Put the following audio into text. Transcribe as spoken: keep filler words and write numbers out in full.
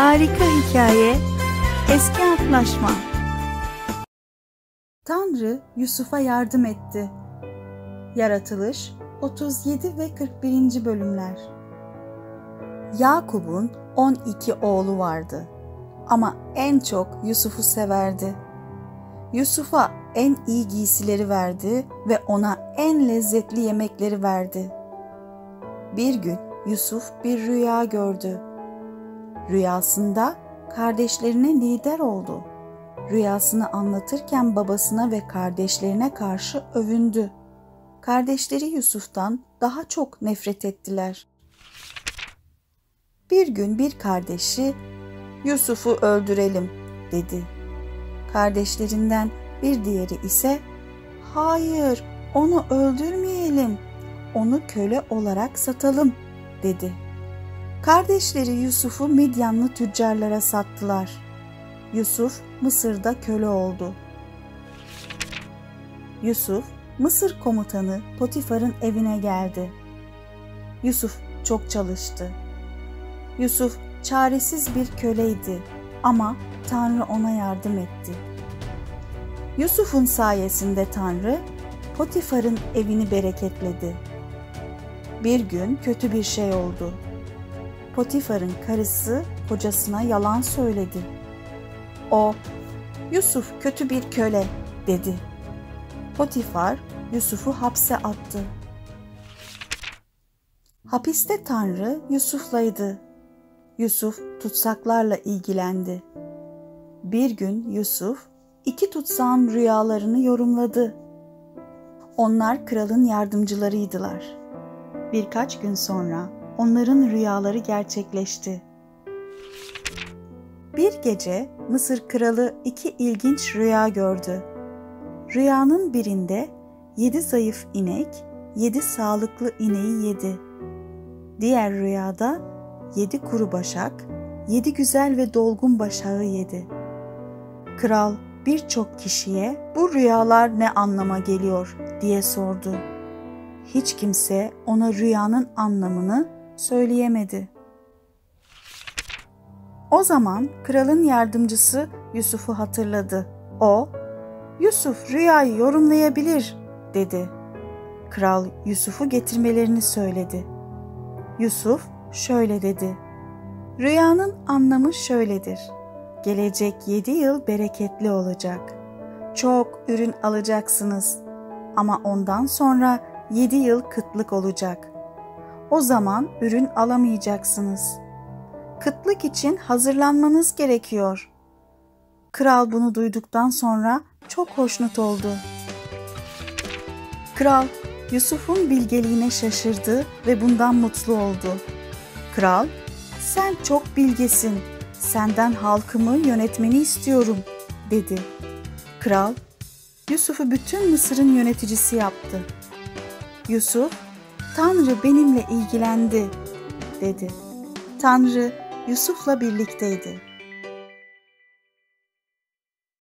Harika hikaye, eski antlaşma. Tanrı Yusuf'a yardım etti. Yaratılış otuz yedi ve kırk birinci bölümler. Yakup'un on iki oğlu vardı ama en çok Yusuf'u severdi. Yusuf'a en iyi giysileri verdi ve ona en lezzetli yemekleri verdi. Bir gün Yusuf bir rüya gördü. Rüyasında kardeşlerine lider oldu. Rüyasını anlatırken babasına ve kardeşlerine karşı övündü. Kardeşleri Yusuf'tan daha çok nefret ettiler. Bir gün bir kardeşi, "Yusuf'u öldürelim," dedi. Kardeşlerinden bir diğeri ise, "Hayır, onu öldürmeyelim, onu köle olarak satalım," dedi. Kardeşleri Yusuf'u Midyanlı tüccarlara sattılar. Yusuf Mısır'da köle oldu. Yusuf, Mısır komutanı Potifar'ın evine geldi. Yusuf çok çalıştı. Yusuf çaresiz bir köleydi ama Tanrı ona yardım etti. Yusuf'un sayesinde Tanrı Potifar'ın evini bereketledi. Bir gün kötü bir şey oldu. Potifar'ın karısı kocasına yalan söyledi. O, "Yusuf kötü bir köle," dedi. Potifar Yusuf'u hapse attı. Hapiste Tanrı Yusuf'laydı. Yusuf tutsaklarla ilgilendi. Bir gün Yusuf iki tutsağın rüyalarını yorumladı. Onlar kralın yardımcılarıydılar. Birkaç gün sonra onların rüyaları gerçekleşti. Bir gece Mısır kralı iki ilginç rüya gördü. Rüyanın birinde yedi zayıf inek, yedi sağlıklı ineği yedi. Diğer rüyada yedi kuru başak, yedi güzel ve dolgun başağı yedi. Kral birçok kişiye "Bu rüyalar ne anlama geliyor?" diye sordu. Hiç kimse ona rüyanın anlamını söyleyemedi. O zaman kralın yardımcısı Yusuf'u hatırladı. O, "Yusuf rüyayı yorumlayabilir," dedi. Kral Yusuf'u getirmelerini söyledi. Yusuf şöyle dedi: "Rüyanın anlamı şöyledir. Gelecek yedi yıl bereketli olacak. Çok ürün alacaksınız ama ondan sonra yedi yıl kıtlık olacak. O zaman ürün alamayacaksınız. Kıtlık için hazırlanmanız gerekiyor." Kral bunu duyduktan sonra çok hoşnut oldu. Kral Yusuf'un bilgeliğine şaşırdı ve bundan mutlu oldu. Kral, "Sen çok bilgesin. Senden halkımı yönetmeni istiyorum," dedi. Kral, Yusuf'u bütün Mısır'ın yöneticisi yaptı. Yusuf, "Tanrı benimle ilgilendi," dedi. Tanrı Yusuf'la birlikteydi.